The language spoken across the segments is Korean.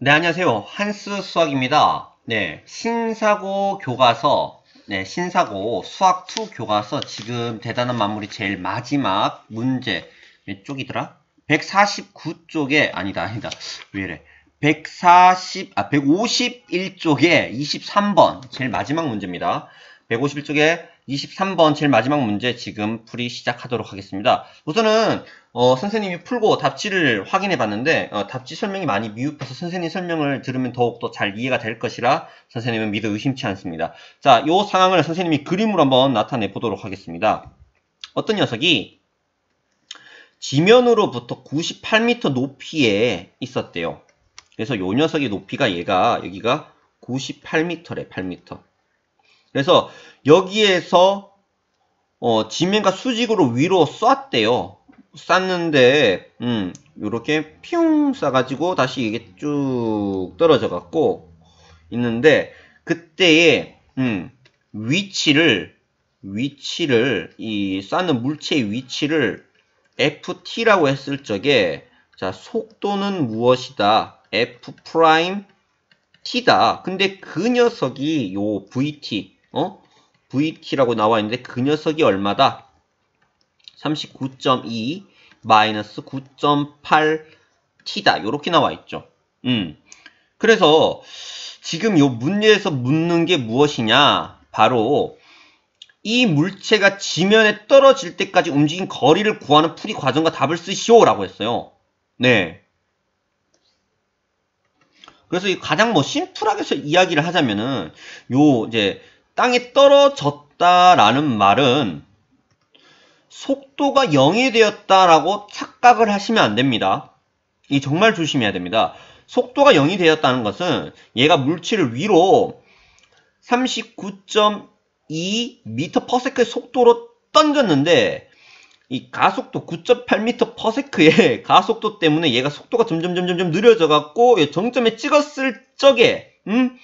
네, 안녕하세요. 한스 수학입니다. 네, 신사고 교과서, 신사고 수학 2 교과서 지금 대단한 만물이 제일 마지막 문제, 몇 쪽이더라? 149쪽에, 아니다. 왜 이래? 151쪽에 23번, 제일 마지막 문제입니다. 151쪽에 23번 제일 마지막 문제 지금 풀이 시작하도록 하겠습니다. 우선은 선생님이 풀고 답지를 확인해 봤는데 답지 설명이 많이 미흡해서 선생님 설명을 들으면 더욱더 잘 이해가 될 것이라 선생님은 믿어 의심치 않습니다. 자, 이 상황을 선생님이 그림으로 한번 나타내 보도록 하겠습니다. 어떤 녀석이 지면으로부터 98m 높이에 있었대요. 그래서 이 녀석의 높이가 여기가 98m래, 8m. 그래서 여기에서 지면과 수직으로 위로 쐈대요. 쐈는데 요렇게 퓨웅 쏴가지고 다시 이게 쭉 떨어져 갖고 있는데 그때의 위치를 이 쐈는 물체의 위치를 ft라고 했을 적에 자, 속도는 무엇이다? f 프라임 t다. 근데 그 녀석이 요 vt vt라고 나와 있는데 그 녀석이 얼마다? 39.2 마이너스 9.8 t다. 요렇게 나와 있죠. 그래서 지금 요 문제에서 묻는 게 무엇이냐? 바로 이 물체가 지면에 떨어질 때까지 움직인 거리를 구하는 풀이 과정과 답을 쓰시오라고 했어요. 네. 그래서 가장 심플하게 이야기를 하자면은 이제 땅에 떨어졌다라는 말은 속도가 0이 되었다라고 착각을 하시면 안 됩니다. 이 정말 조심해야 됩니다. 속도가 0이 되었다는 것은 얘가 물체를 위로 39.2m/s의 속도로 던졌는데 이 가속도 9.8m/s의 가속도 때문에 얘가 속도가 점점 느려져 갖고 정점에 찍었을 적에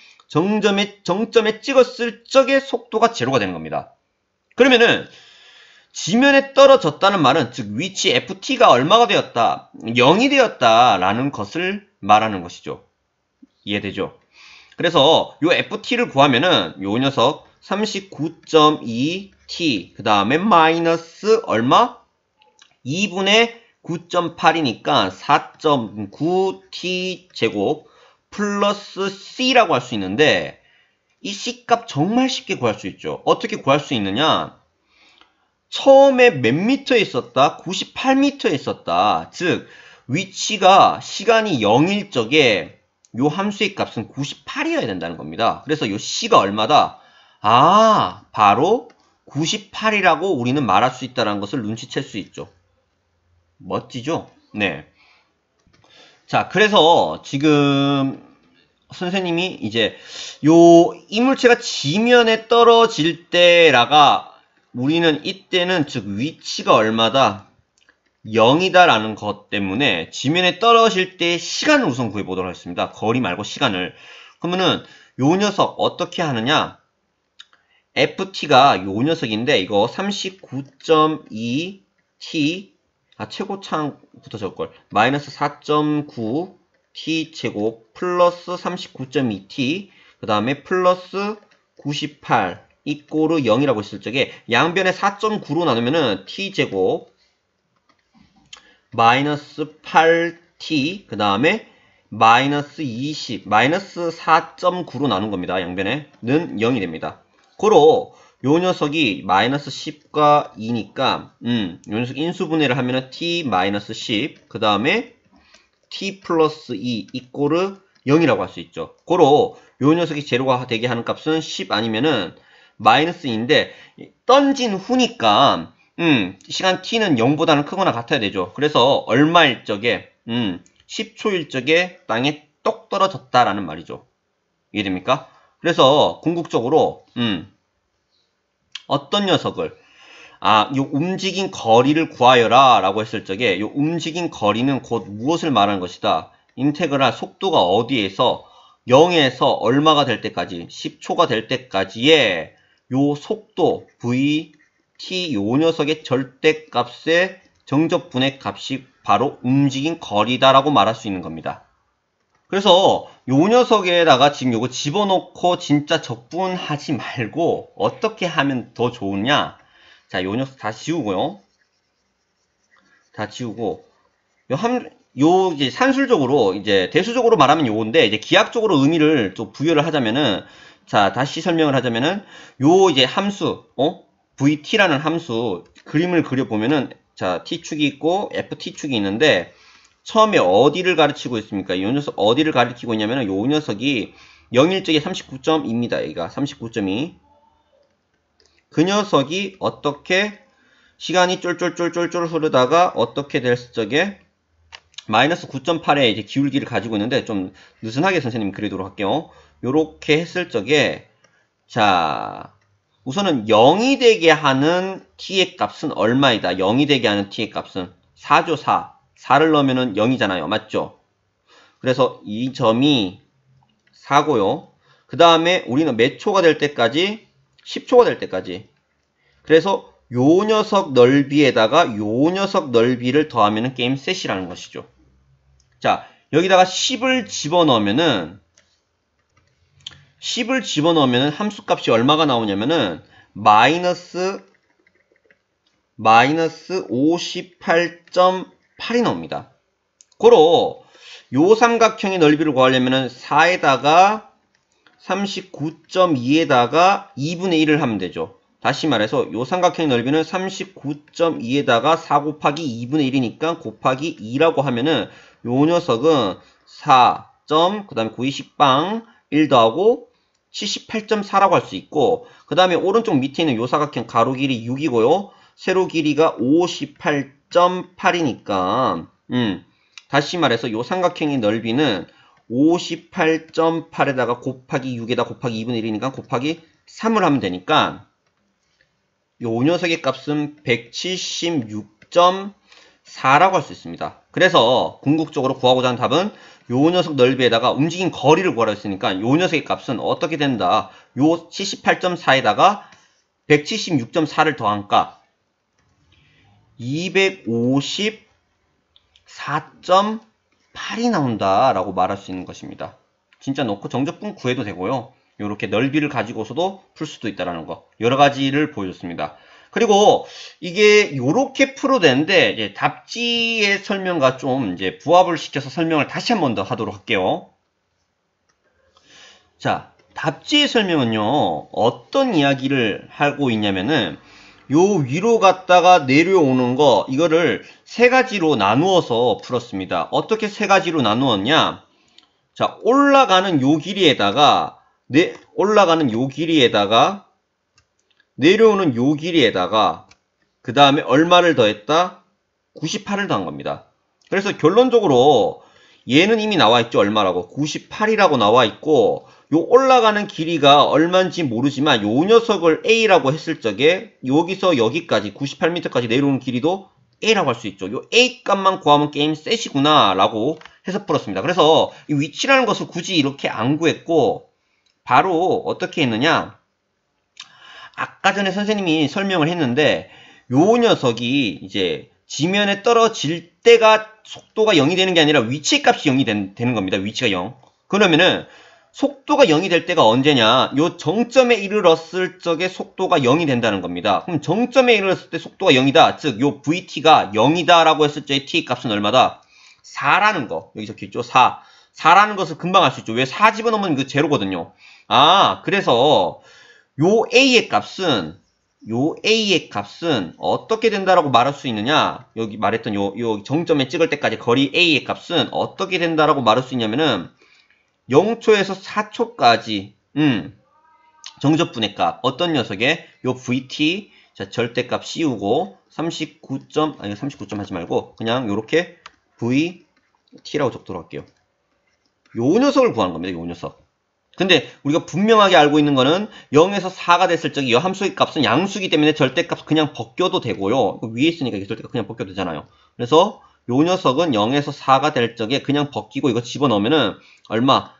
정점에 찍었을 적에 속도가 제로가 되는 겁니다. 그러면은 지면에 떨어졌다는 말은 즉 위치 ft가 얼마가 되었다? 0이 되었다라는 것을 말하는 것이죠. 이해되죠? 그래서 요 ft를 구하면은 요 녀석 39.2t 그 다음에 마이너스 얼마? 2분의 9.8이니까 4.9t 제곱 플러스 c라고 할 수 있는데 이 c 값 정말 쉽게 구할 수 있죠. 어떻게 구할 수 있느냐? 처음에 몇 미터에 있었다? 98m에 있었다. 즉 위치가 시간이 0일 적에 요 함수의 값은 98이어야 된다는 겁니다. 그래서 요 c가 얼마다? 아, 바로 98이라고 우리는 말할 수 있다는 것을 눈치챌 수 있죠. 멋지죠? 네. 자, 그래서 지금 선생님이 이제 요 이물체가 지면에 떨어질 때라가 우리는 이때는 즉 위치가 얼마다? 0이다라는 것 때문에 지면에 떨어질 때의 시간을 우선 구해보도록 하겠습니다. 거리 말고 시간을. 그러면은 요 녀석 어떻게 하느냐? ft가 요 녀석인데 이거 39.2t 최고차항부터 적을걸. 마이너스 4.9t 제곱 플러스 39.2t 그 다음에 플러스 98 이꼬르 0이라고 했을 적에 양변에 4.9로 나누면은 t 제곱 마이너스 8t 그 다음에 마이너스 20 마이너스 4.9로 나눈 겁니다. 양변에는 0이 됩니다. 고로 요 녀석이 마이너스 10과 2니까 요 녀석 인수분해를 하면은 t 마이너스 10 그 다음에 t 플러스 2 이꼬르 0이라고 할 수 있죠. 고로 요 녀석이 제로가 되게 하는 값은 10 아니면은 마이너스 2인데 던진 후니까 시간 t는 0보다는 크거나 같아야 되죠. 그래서 얼마일 적에 10초일 적에 땅에 똑 떨어졌다라는 말이죠. 이해됩니까? 그래서 궁극적으로 어떤 녀석을 요 움직인 거리를 구하여라 라고 했을 적에 요 움직인 거리는 곧 무엇을 말하는 것이다. 인테그랄 속도가 어디에서 0에서 얼마가 될 때까지 10초가 될 때까지의 요 속도 v t 요 녀석의 절대값의 정접분의 값이 바로 움직인 거리다라고 말할 수 있는 겁니다. 그래서 요 녀석에다가 지금 요거 집어넣고 진짜 적분하지 말고 어떻게 하면 더 좋으냐. 자, 요 녀석 다 지우고요. 다 지우고 요 이제 산술적으로 이제 대수적으로 말하면 요건데 이제 기하학적으로 의미를 또 부여를 하자면은 자, 다시 설명을 하자면은 요 이제 함수 vt라는 함수 그림을 그려 보면은 자, t축이 있고 ft축이 있는데 처음에 어디를 가르치고 있습니까? 요 녀석 어디를 가리키고 있냐면은 요 녀석이 0일적에 39.2입니다. 여기가 39.2. 그 녀석이 어떻게 시간이 쫄쫄쫄쫄쫄 흐르다가 어떻게 될 적에 마이너스 9.8의 이제 기울기를 가지고 있는데 좀 느슨하게 선생님 그리도록 할게요. 요렇게 했을 적에 자 우선은 0이 되게 하는 t의 값은 얼마이다. 0이 되게 하는 t의 값은 4죠. 4. 4를 넣으면은 0이잖아요. 맞죠? 그래서 이 점이 4고요. 그 다음에 우리는 몇 초가 될 때까지? 10초가 될 때까지. 그래서 요 녀석 넓이에다가 요 녀석 넓이를 더하면은 게임 셋이라는 것이죠. 자, 여기다가 10을 집어넣으면은 함수값이 얼마가 나오냐면은 마이너스 58.8이 나옵니다. 고로 요 삼각형의 넓이를 구하려면은 4에다가 39.2에다가 2분의 1을 하면 되죠. 다시 말해서 요 삼각형의 넓이는 39.2에다가 4 곱하기 2분의 1이니까 곱하기 2라고 하면은 요 녀석은 4. 그 다음에 92식빵 1 더하고 78.4라고 할 수 있고 그 다음에 오른쪽 밑에 있는 요 사각형 가로 길이 6이고요. 세로 길이가 58.8이니까 다시 말해서 요 삼각형의 넓이는 58.8에다가 곱하기 6에다 곱하기 2분의 1이니까 곱하기 3을 하면 되니까 요 녀석의 값은 176.4라고 할 수 있습니다. 그래서 궁극적으로 구하고자 하는 답은 요 녀석 넓이에다가 움직인 거리를 구하라 했으니까 요 녀석의 값은 어떻게 된다. 요 78.4에다가 176.4를 더한 값 254.8이 나온다라고 말할 수 있는 것입니다. 진짜 넣고 정적분 구해도 되고요. 이렇게 넓이를 가지고서도 풀 수도 있다라는 거 여러 가지를 보여줬습니다. 그리고 이게 이렇게 풀어도 되는데 이제 답지의 설명과 좀 이제 부합을 시켜서 설명을 다시 한 번 더 하도록 할게요. 자, 답지의 설명은요 어떤 이야기를 하고 있냐면은 요 위로 갔다가 내려오는 거 이거를 세 가지로 나누어서 풀었습니다. 어떻게 세 가지로 나누었냐? 자, 올라가는 요 길이에다가 내려오는 요 길이에다가 그 다음에 얼마를 더했다? 98을 더한 겁니다. 그래서 결론적으로 얘는 이미 나와 있죠. 얼마라고? 98이라고 나와 있고 요 올라가는 길이가 얼마인지 모르지만 요 녀석을 A라고 했을 적에 여기서 여기까지 98m까지 내려오는 길이도 A라고 할 수 있죠. 요 A 값만 구하면 게임 셋이구나 라고 해서 풀었습니다. 그래서 이 위치라는 것을 굳이 이렇게 안 구했고 바로 어떻게 했느냐, 아까 전에 선생님이 설명을 했는데 요 녀석이 이제 지면에 떨어질 때가 속도가 0이 되는 게 아니라 위치 값이 0이 되는 겁니다. 위치가 0. 그러면은 속도가 0이 될 때가 언제냐? 요 정점에 이르렀을 적에 속도가 0이 된다는 겁니다. 그럼 정점에 이르렀을 때 속도가 0이다. 즉, 요 VT가 0이다 라고 했을 적에 T 값은 얼마다? 4라는 거. 여기 적혀있죠? 4. 4라는 것을 금방 알 수 있죠. 왜 4 집어넣으면 그 제로거든요. 아, 그래서 요 A의 값은 어떻게 된다라고 말할 수 있느냐? 여기 말했던 요 정점에 찍을 때까지 거리 A의 값은 어떻게 된다라고 말할 수 있냐면은 0초에서 4초까지 정적분의 값 어떤 녀석에 요 VT 자 절대값 씌우고 39점 하지 말고 그냥 요렇게 VT라고 적도록 할게요. 요 녀석을 구하는 겁니다. 요 녀석. 근데 우리가 분명하게 알고 있는 거는 0에서 4가 됐을 적에 이 함수의 값은 양수이기 때문에 절대값 그냥 벗겨도 되고요. 위에 있으니까 이 절대값 그냥 벗겨도 되잖아요. 그래서 요 녀석은 0에서 4가 될 적에 그냥 벗기고 이거 집어넣으면은 얼마?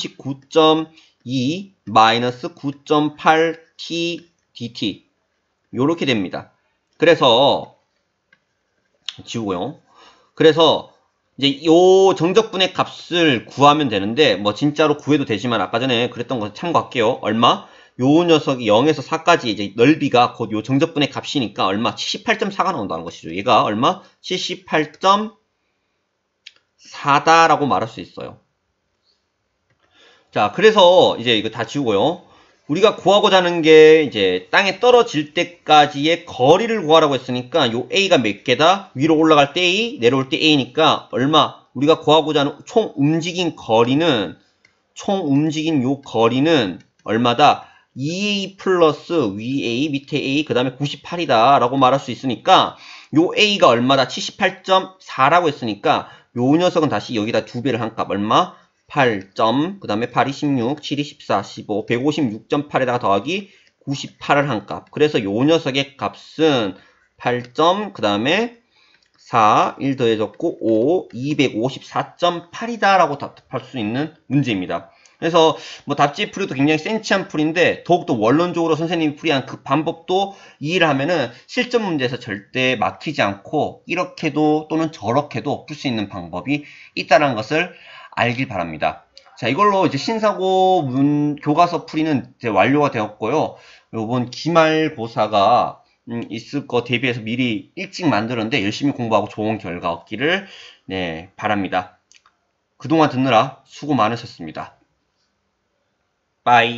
39.2 마이너스 9.8 t dt 요렇게 됩니다. 그래서 지우고요. 그래서 이제 요 정적분의 값을 구하면 되는데, 뭐 진짜로 구해도 되지만 아까 전에 그랬던 거 참고할게요. 얼마? 요 녀석이 0에서 4까지 이제 넓이가 곧 요 정적분의 값이니까 얼마? 78.4가 나온다는 것이죠. 얘가 얼마? 78.4다라고 말할 수 있어요. 자, 그래서 이제 이거 다 지우고요. 우리가 구하고자 하는 게 이제 땅에 떨어질 때까지의 거리를 구하라고 했으니까 요 A가 몇 개다? 위로 올라갈 때 A, 내려올 때 A니까 얼마? 우리가 구하고자 하는 총 움직인 요 거리는 얼마다? 2A 플러스 위 A, 밑에 A, 그 다음에 98이다 라고 말할 수 있으니까 요 A가 얼마다? 78.4라고 했으니까 요 녀석은 다시 여기다 2배를 한 값 얼마? 8점, 그 다음에 8이 16, 7이 14, 15, 156.8에다가 더하기 98을 한 값. 그래서 요 녀석의 값은 8점, 그 다음에 4, 1 더해졌고 5, 254.8이다 라고 답할 수 있는 문제입니다. 그래서 뭐 답지 풀이도 굉장히 센치한 풀인데 더욱더 원론적으로 선생님이 풀이한 그 방법도 이해를 하면은 실전 문제에서 절대 막히지 않고 이렇게도 또는 저렇게도 풀 수 있는 방법이 있다는 것을 알길 바랍니다. 자, 이걸로 이제 신사고 교과서 풀이는 이제 완료가 되었고요. 요번 기말고사가 있을 거 대비해서 미리 일찍 만들었는데 열심히 공부하고 좋은 결과 얻기를 바랍니다. 그동안 듣느라 수고 많으셨습니다. 빠이.